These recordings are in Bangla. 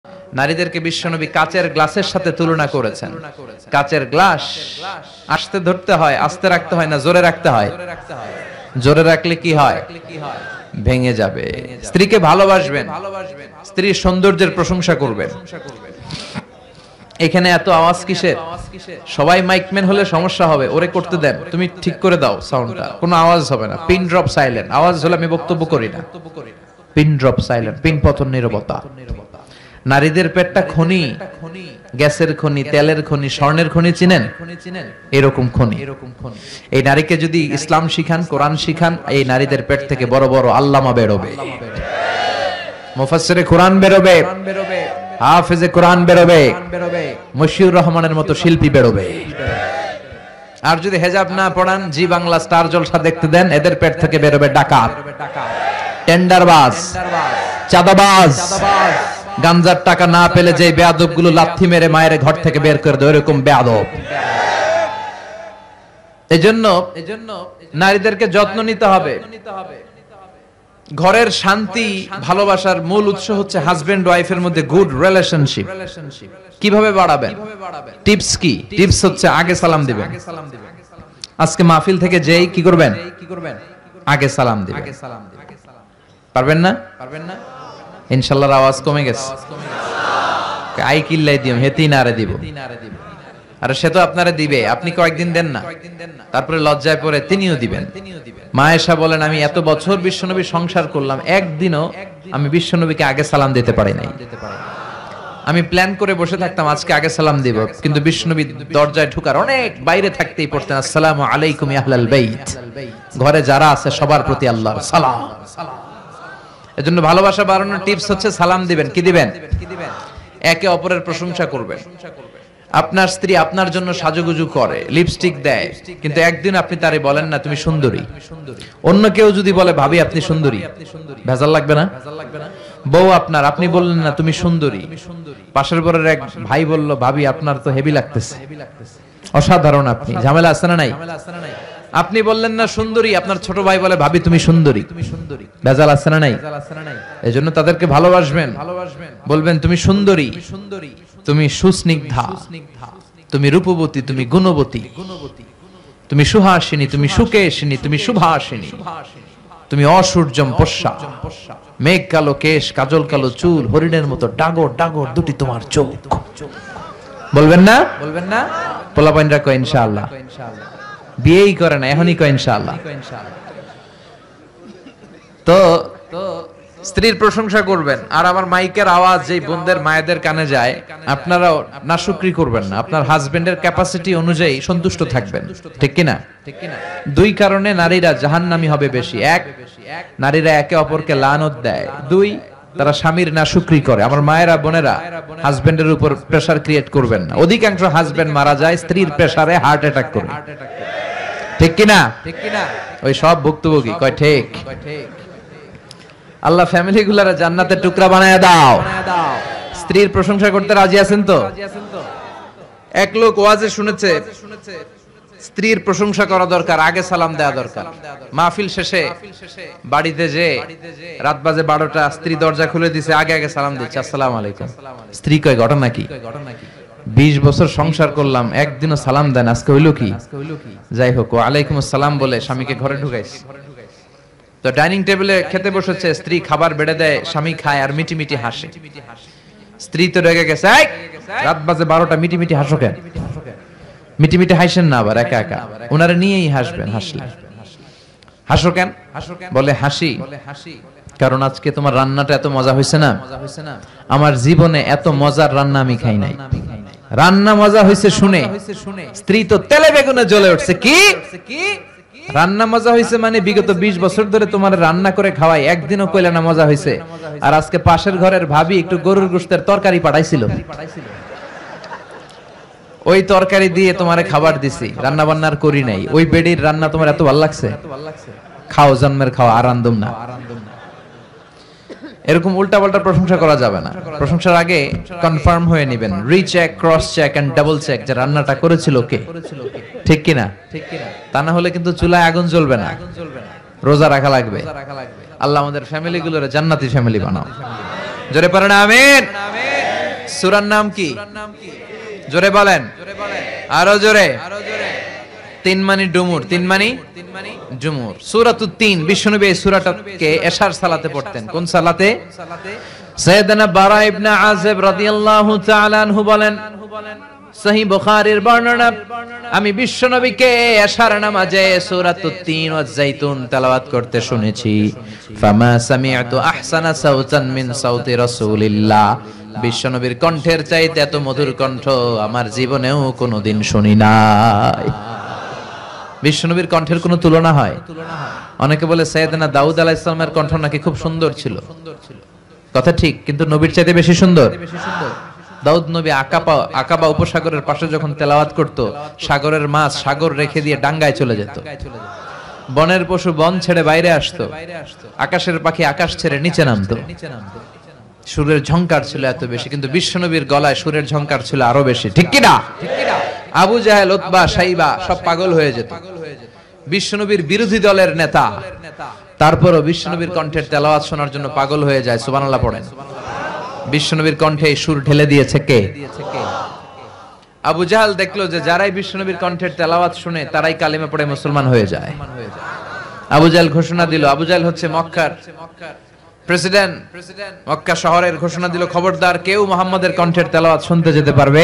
নারীদেরকে বিশ্বনবী কাচের গ্লাসের সাথে তুলনা করেছেন। কাচের গ্লাস আস্তে ধরতে হয়, আস্তে রাখতে হয় না জোরে রাখতে হয়? জোরে রাখলে কি হয়? ভেঙে যাবে। স্ত্রীকে ভালোবাসবেন, স্ত্রীর সৌন্দর্যের প্রশংসা করবেন। এখানে এত আওয়াজ কিসের? সবাই মাইকম্যান হলে সমস্যা হবে, ওরে করতে দেন, তুমি ঠিক করে দাও সাউন্ডটা, কোনো আওয়াজ হবে না। পিন ড্রপ সাইলেন্ট, আওয়াজ হলে আমি বক্তব্য করি না। পিন ড্রপ সাইলেন্ট, পিন পতন নীরবতা। নারীদের পেটটা খনি, গ্যাসের খনি, তেলের খনি, স্বর্ণের খনি, চিনেন? এরকম খনি। এই নারীকে যদি ইসলাম শিখান, কোরআন শিখান, এই নারীদের পেট থেকে বড় বড় আল্লামা বেরোবে, মুফাসসিরে কোরআন বেরোবে, হাফেজে কোরআন বেরোবে, মশিউর রহমানের মতো শিল্পী বেরোবে। আর যদি হেজাব না পড়ান, জি বাংলা স্টার জলসা দেখতে দেন, এদের পেট থেকে বেরোবে ডাকাত, টেন্ডারবাজ, চাঁদাবাজ, গাঞ্জার টাকা না পেলে যে বেয়াদব গুলো লাথি মেরে মায়ের ঘর থেকে বের করে দেয়, এরকম বেয়াদব। এজন্য নারীদেরকে যত্ন নিতে হবে। ঘরের শান্তি ভালোবাসার মূল উৎস হচ্ছে হাজবেন্ড ওয়াইফের মধ্যে গুড রিলেশনশিপ। কিভাবে বাড়াবেন? টিপস কি? টিপস হচ্ছে আগে সালাম দিবেন। আজকে মাহফিল থেকে যেই কি করবেন? আগে সালাম দিবেন। পারবেন না? ইনশাআল্লাহ আওয়াজ কমে গেছে। আই কিল্লাই দিও, হেতি নারে দিব। আর সে তো আপনারা দিবে, আপনি কয়েকদিন দেন না, তারপরে লজ্জায় পড়ে তিনিও দিবেন। মা আয়েশা বলেন, আমি এত বছর বিশ্বনবীর সংসার করলাম, একদিনও আমি বিশ্বনবীকে আগে সালাম দিতে পারি নাই। আমি প্ল্যান করে বসে থাকতাম আজকে আগে সালাম দিব, কিন্তু বিশ্বনবী দরজায় ঢোকার অনেক বাইরে থাকতেই পড়তেন আসসালামু আলাইকুম ইয়া আহলাল বাইত, ঘরে যারা আছে সবার প্রতি আল্লাহর সালাম। এজন্য ভালোবাসা বাড়ানোর টিপস হচ্ছে সালাম দিবেন। কি দিবেন? একে অপরের প্রশংসা করবেন। আপনার স্ত্রী আপনার জন্য সাজুগুজু করে, লিপস্টিক দেয়, কিন্তু একদিন আপনি তারে বলেন না তুমি সুন্দরী। অন্য কেউ যদি বলে ভাবি আপনি সুন্দরী, ভেজাল লাগবে না? বউ আপনার, আপনি বললেন না তুমি সুন্দরী, পাশের ঘরের এক ভাই বলল ভাবি আপনার তো হেভি লাগতেছে, অসাধারণ, আপনি ঝামেলা আছে না নাই? আপনি বললেন না সুন্দরী, আপনার ছোট ভাই বলে ভাবি তুমি সুন্দরী, ভেজাল আছে না নাই? এজন্য তাদেরকে ভালোবাসবেন, বলবেন তুমি সুন্দরী, তুমি সুস্নিগ্ধা, তুমি রূপবতী, তুমি গুণবতী, তুমি সুহাসিনী, তুমি সুকেশিনী, তুমি শুভাসিনী, তুমি অসূর্যম পোষ্যা, মেঘ কালো কেশ, কাজল কালো চুল, হরিণের মতো ডাগর ডাগর দুটি তোমার চোখ। বলবেন না? পোলাপাইনরা কয় ইনশাআল্লাহ, বিয়েই করে না এখনই কয় ইনশাআল্লাহ। তো স্ত্রীর প্রশংসা করবেন। আর আমার মাইকের আওয়াজ যেই বোনদের মায়েদের কানে যায়, আপনারাও নাশুকরি করবেন না, আপনার হাজবেন্ডের ক্যাপাসিটি অনুযায়ী সন্তুষ্ট থাকবেন, ঠিক কিনা? দুই কারণে নারীরা জাহান্নামী হবে বেশি। এক, নারীরা একে অপরকে লানত দেয়। দুই, তারা স্বামীর নাশুকরি করে। আমার মায়েরা, বোনেরা, হাজবেন্ডের উপর প্রেসার ক্রিয়েট করবেন না। অধিকাংশ হাজবেন্ড মারা যায় স্ত্রীর প্রেসারে, হার্ট অ্যাটাক করে, ঠিক কিনা? ওই সব ভুক্তভোগী কয় ঠিক। আল্লাহ ফ্যামিলি গুলারে জান্নাতের টুকরা বানায় দাও। স্ত্রীর প্রশংসা করতে রাজি আছেন তো? এক লোক ওয়াজে শুনেছে স্ত্রীর প্রশংসা করা দরকার, আগে সালাম দেওয়া দরকার। মাহফিল শেষে বাড়িতে যে রাত বাজে 12টা, স্ত্রী দরজা খুলে দিছে, আগে আগে সালাম দিচ্ছে আসসালামু আলাইকুম। স্ত্রী কয় ঘটনা কি? 20 বছর সংসার করলাম, একদিনও সালাম দেন, আজকে হইলো কি? যাই হোক, ওয়ালাইকুম আসসালাম বলে স্বামীকে ঘরে ঢুকাইছে। তো ডাইনিং টেবিলে খেতে বসেছে, স্ত্রী খাবার বেড়ে দেয়, স্বামী খায় আর মিটি মিটি হাসে। স্ত্রী তো রেগে গেছে, রাত বাজে 12টা, মিটি মিটি হাসো কেন? মিটি মিটি হাসেন না আবার একা একা, ওনারা নিয়েই হাসবেন। হাসো কেন? বলে হাসি কারণ আজকে তোমার রান্নাটা এত মজা হয়েছে না, আমার জীবনে এত মজার রান্না আমি খাই নাই। রান্না মজা হয়েছে শুনে স্ত্রী তো তেলে বেগুনে জ্বলে উঠছে। কি রান্না মজা হয়েছে মানে? বিগত 20 বছর ধরে তোমার রান্না করে খাওয়াই, একদিনও কইলা না মজা হয়েছে। আর আজকে পাশের ঘরের ভাবি একটু গরুর গোশতের তরকারি পাঠাইছিল, ওই তরকারি দিয়ে তোমারে খাবার দিছি, রান্না বান্নার করি নাই। ওই বেডির রান্না তোমার এত ভালো লাগছে, খাও জন্মের খাও, আর আনন্দম না। এরকম উল্টা পাল্টা প্রশংসা করা যাবে না। প্রশংসার আগে কনফার্ম হয়ে নেবেন, recheck, cross check and double check যে রান্নাটা করেছিল কে, ঠিক কিনা? তা না হলে কিন্তু চুলায় আগুন জ্বলবে না, রোজা রাখা লাগবে। আল্লাহ আমাদের ফ্যামিলি গুলোরে জান্নাতি ফ্যামিলি বানাও। জোরে পড়েন আমিন। সূরার নাম কি? জোরে বলেন, আরো জোরে। তিন মানি ডুমুর, তিন মানি জুমুর। সূরাতুত তিন, বিশ্বনবী এই সূরাটাকে এশার সালাতে পড়তেন। কোন সালাতে? সাইয়েদনা বারা ইবনে আযিব রাদিয়াল্লাহু তাআলা আনহু বলেন, সহিহ বুখারীর বর্ণনা, আমি বিশ্বনবীকে এশার নামাজে সূরাতুত তিন ওয়াজ জাইতুন তেলাওয়াত করতে শুনেছি। ফামা সামি'তু আহসানা সাওতান মিন সাওতি রাসূলিল্লাহ, বিশ্বনবীর কণ্ঠের চাইতে এত মধুর কণ্ঠ আমার জীবনেও কোনোদিন শুনি নাই। বিশ্বনবীর কণ্ঠের কোনো তুলনা হয়? অনেকে বলে সাইয়েদনা দাউদ আলাইহিস সালামের কণ্ঠ নাকি খুব সুন্দর ছিল। কথা ঠিক, কিন্তু নবীর চাইতে বেশি সুন্দর। দাউদ নবী আকাবা উপসাগরের পাশে যখন তেলাওয়াত করত, সাগরের মাছ সাগর রেখে দিয়ে ডাঙ্গায় চলে যেত, বনের পশু বন ছেড়ে বাইরে আসতো, আকাশের পাখি আকাশ ছেড়ে নিচে নামতো। সুরের ঝংকার ছিল এত বেশি, কিন্তু বিশ্বনবীর গলায় সুরের ঝংকার ছিল আরো বেশি। ঠিক কি না? আবু জাহেল, উতবা, শাইবা সব পাগল হয়ে যেত। বিশ্বনবীর বিরোধী দলের নেতা, তারপরও বিশ্বনবীর কণ্ঠের তেলাওয়াত শোনার জন্য পাগল হয়ে যায়। সুবহানাল্লাহ পড়েন। বিশ্বনবীর কণ্ঠে এই সুর ঢেলে দিয়েছে কে? আবু জাহেল দেখলো যে যারাই বিশ্বনবীর কণ্ঠের তেলাওয়াত শুনে তারাই কালিমা পড়ে মুসলমান হয়ে যায়। আবু জাহেল ঘোষণা দিল, আবু জাহেল হচ্ছে মক্কার প্রেসিডেন্ট, মক্কা শহরের ঘোষণা দিল, খবরদার কেউ মুহাম্মাদের কণ্ঠের তেলাওয়াত শুনতে যেতে পারবে।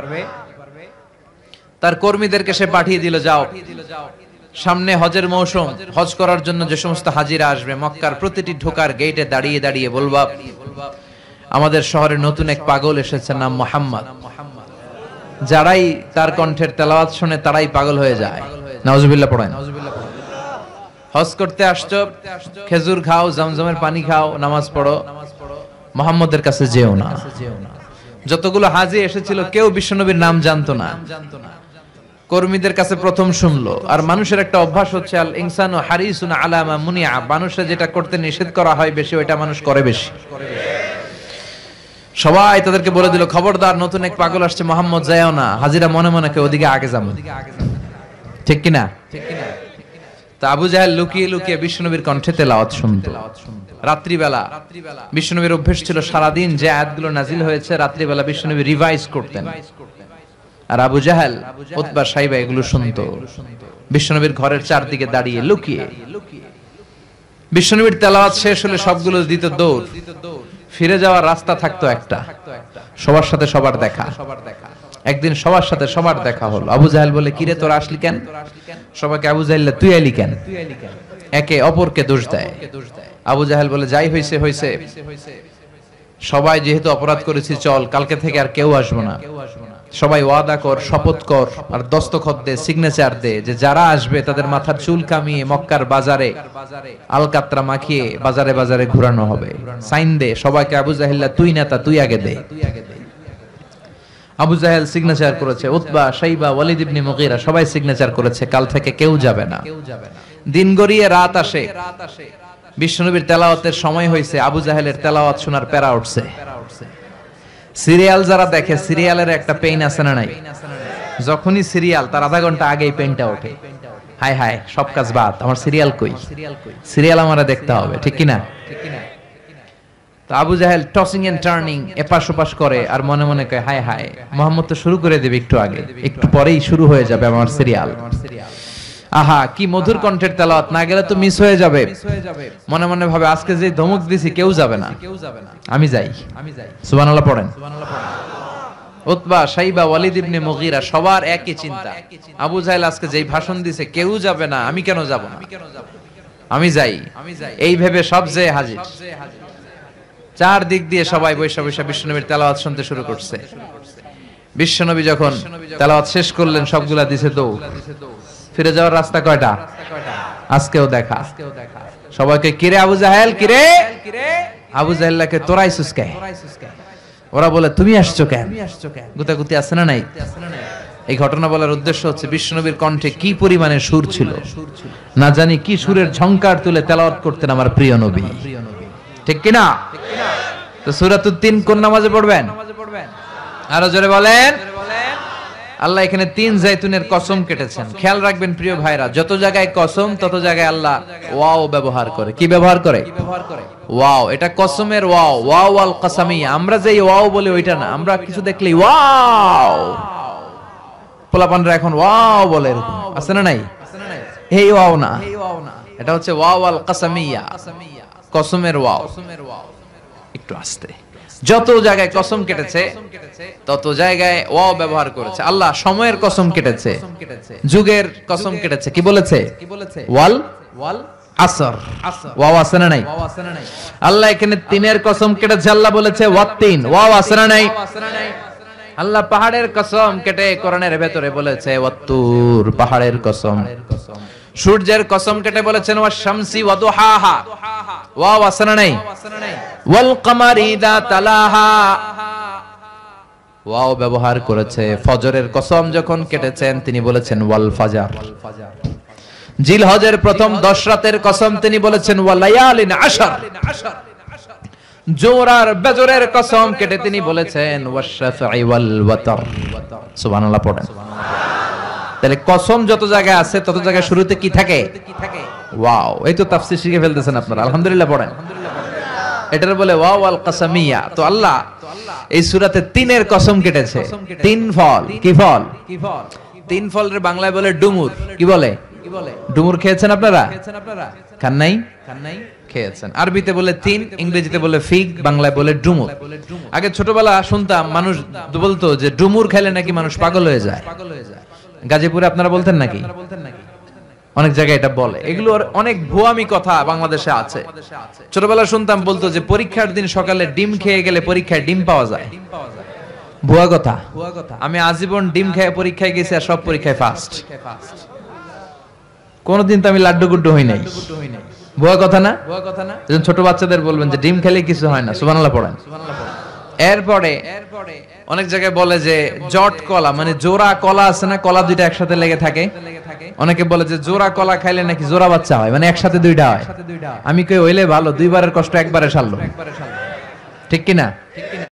তার কর্মীদেরকে সে পাঠিয়ে দিল, যাও সামনে হজের মৌসুম, হজ করার জন্য যে সমস্ত হাজিরা আসবে মক্কার প্রতিটি ঢোকার গেটে দাঁড়িয়ে দাঁড়িয়ে বলবা, আমাদের শহরে নতুন এক পাগল এসেছে, নাম মুহাম্মদ। যারাই তার কণ্ঠের তেলাওয়াত শুনে তারাই পাগল হয়ে যায়। নাউজুবিল্লাহ পড়েন। হজ করতে আসছো, খেজুর খাও, জমজমের পানি খাও, নামাজ পড়ো, মুহাম্মদের কাছে যেও না। যতগুলো হাজি এসেছিল কেউ বিশ্বনবীর নাম জানতো না, কর্মীদের কাছে প্রথম শুনলো। আর মানুষের একটা অভ্যাস হচ্ছে, আল ইনসানু হারিসুন আলা মা মুনিআ, মানুষের যেটা করতে নিষেধ করা হয় বেশি ওইটা মানুষ করে বেশি। সবাই তাদেরকে বলে দিল, খবরদার নতুন এক পাগল আসছে, মুহাম্মদ যায়ও না। হাজিরা মনে মনে কে ওদিকে আগে যাবো। ঠিক কিনা? তা আবু জাহেল লুকিয়ে লুকিয়ে বিশ্বনবীর কণ্ঠে তেলাওয়াত শুনতো। রাত্রিবেলা বিশ্বনবীর অভ্যেস ছিল সারাদিন যে আয়াতগুলো নাজিল হয়েছে রাত্রিবেলা বিশ্বনবী রিভাইজ করতেন। আর আবু জাহেল, উতবা, শাইবা এগুলো শুনতো বিশ্বনবীর ঘরের চারদিকে দাঁড়িয়ে লুকিয়ে। বিশ্বনবীর তেলাওয়াত শেষ হলে সবগুলো দিত দৌড়। ফিরে যাওয়ার রাস্তা থাকতো একটা, সবার সাথে সবার দেখা। একদিন সবার সাথে সবার দেখা হলো। আবু জাহেল বলে, কিরে তোরা আসলি কেন? সবাইকে আবু জাহেল, তুই এলি কেন? একে অপরকে দোষ দেয়। আবু জাহেল বলে, যাই হইছে হইছে, সবাই যেহেতু অপরাধ করেছি, চল কালকে থেকে আর কেউ আসবো না। সবাই ওয়াদা কর, শপথ কর, আর দস্তখত দে, সিগনেচার দে যে যারা আসবে তাদের মাথার চুল কামিয়ে মক্কার বাজারে আলকাতরা মাখিয়ে বাজারে বাজারে ঘুরানো হবে। সাইন দে সবাইকে। আবু জাহেল, তুই নেতা, তুই আগে দে। আবু জাহেল সিগনেচার করেছে, উতবা, শাইবা, ওয়ালিদ ইবনে মুগীরা সবাই সিগনেচার করেছে, কাল থেকে কেউ যাবে না। দিন গড়িয়ে রাত আসে, বিশ্বনবীর তেলাওয়াতের সময় হয়েছে, আবু জাহেলের তেলাওয়াত শোনার প্যারা উঠছে। সিরিয়াল যারা দেখে, সিরিয়ালের একটা পেইন আছে না নাই? যখনই সিরিয়াল তার আধা ঘন্টা আগেই পেইনটা ওঠে, হায় হায় সব কাজ বাদ, আমার সিরিয়াল কই, সিরিয়াল আমারে দেখতে হবে। ঠিক কিনা? তো আবু জাহেল টসিং এন্ড টার্নিং, এপাশ ওপাশ করে, আর মনে মনে কয়, হায় হায় মুহাম্মদ তো শুরু করে দেবে একটু আগে, একটু পরেই শুরু হয়ে যাবে আমার সিরিয়াল। আহা কি মধুর কণ্ঠের তেলাওয়াত, না গেলে তো মিস হয়ে যাবে। মনে মনে ভাবে, আজকে যে ধমক দিছি কেউ যাবে না, আমি যাই। সুবহানাল্লাহ পড়েন। উতবা, শাইবা, ওয়ালিদ ইবনে মুগীরা সবার একই চিন্তা। আবু জাহেল আজকে যেই ভাষণ দিছে কেউ যাবে না, আমি কেন যাব না, আমি যাই। এই ভেবে সব যে হাজির। চার দিক দিয়ে সবাই বৈশা বৈশা বিশ্বনবীর তেলাওয়াত শুনতে শুরু করছে। বিশ্বনবী যখন তেলাওয়াত শেষ করলেন সবগুলা দিছে দৌড়। ফিরে যাওয়ার রাস্তা কয়টা? আজকেও দেখা। সবাইকে, কিরে আবু জাহেল, কিরে আবু জাহেলকে তোরাইছিস কে? ওরা বলে, তুমি আসছো কেন? গুতাগুতি আছে না নাই? এই ঘটনা বলার উদ্দেশ্য হচ্ছে বিশ্বনবীর কণ্ঠে কি পরিমাণে সুর ছিল, না জানি কি সুরের ঝংকার তুলে তেলাওয়াত করতেন আমার প্রিয় নবী। ঠিক কিনা? তো সূরাতুত তিন কোন নামাজে পড়বেন? আরো জোরে বলেন। আল্লাহ এখানে 3 জাইতুনের কসম কেটেছেন। খেয়াল রাখবেন প্রিয় ভাইরা, যত জায়গায় কসম তত জায়গায় আল্লাহ ওয়াও ব্যবহার করে। কি ব্যবহার করে? ওয়াও। এটা কসমের ওয়াও, ওয়াও আল কাসামিয়া। আমরা যে ওয়াও বলি ওইটা না, আমরা কিছু দেখলেই ওয়াও, পোলাপানরা এখন ওয়াও বলে, এরকম আছে না নাই? এই ওয়াও না, এটা হচ্ছে ওয়াও আল কাসামিয়া, কসমের ওয়াও। একটু আস্তে। যত জায়গায় কসম কেটেছে তত জায়গায় ওয়াও ব্যবহার করেছে। আল্লাহ সময়ের কসম কেটেছে, যুগের কসম কেটেছে। কি বলেছে? ওয়াল আসর। ওয়াও আছে না নাই? আল্লাহ এখানে তিনের কসম কেটেছে, আল্লাহ বলেছে ওয়াত্তিন। ওয়াও আছে না নাই? আল্লাহ পাহাড়ের কসম কেটে কোরআনের ভেতরে বলেছে ওয়াত্তুর, পাহাড়ের কসম। সূর্যের কসম কেটে বলেছেন ওয়াশ শামসি ওয়া দুহাহা। ওয়াও আছে না নাই? ওয়াল কমারি ইযা তালাহা। ওয়াও ব্যবহার করেছে। ফজরের কসম যখন কেটেছেন তিনি বলেছেন ওয়াল ফাজর। জিলহজের প্রথম 10 রাতের কসম তিনি বলেছেন ওয়া লায়ালিন আশর। জোরার বেজরের কসম কেটে তিনি বলেছেন ওয়াশ শাফঈ ওয়াল ওয়াতর। সুবহানাল্লাহ পড়েন। তাহলে কসম যত জায়গায় আছে তত জায়গায় শুরুতে কি থাকে? ওয়াও। এই তো তাফসীর শিখে ফেলতেছেন আপনারা, আলহামদুলিল্লাহ পড়েন। এটার বলে ওয়াও আল কাসামিয়া। তো আল্লাহ এই সূরাতে তিনের কসম কেটেছে। তিন ফল। কি ফল? তিন ফলের বাংলায় বলে ডুমুর। কি বলে? ডুমুর খেয়েছেন আপনারা? খান নাই? খেয়েছেন। আরবিতে বলে তিন, ইংরেজিতে বলে ফিগ, বাংলায় বলে ডুমুর। আগে ছোটবেলা শুনতাম মানুষ বলতো যে ডুমুর খেলে নাকি মানুষ পাগল হয়ে যায়। গাজীপুরে আপনারা বলতেন নাকি? অনেক জায়গায় এটা বলে। এগুলো অনেক ভুয়ামি কথা বাংলাদেশে আছে। ছোটবেলা শুনতাম বলতো যে পরীক্ষার দিন সকালে ডিম খেয়ে গেলে পরীক্ষায় ডিম পাওয়া যায়। ভুয়া কথা। আমি আজীবন ডিম খেয়ে পরীক্ষায় গেছি আর সব পরীক্ষায় ফার্স্ট। কোনদিন তো আমি লাড্ডু গুড্ডু হই নাই। ভুয়া কথা না? যখন ছোট বাচ্চাদের বলবেন যে ডিম খেলে কিছু হয় না, সুবহানাল্লাহ পড়েন। এরপরে অনেক জায়গায় বলে যে জট কলা, মানে জোড়া কলা আছে না, কলা দুইটা একসাথে লেগে থাকে। অনেকে বলে যে জোড়া কলা খাইলে নাকি জোড়া বাচ্চা হয়, মানে একসাথে দুইটা হয়। আমি কই হইলে ভালো, দুইবারের কষ্ট একবারে সারলো। ঠিক কিনা?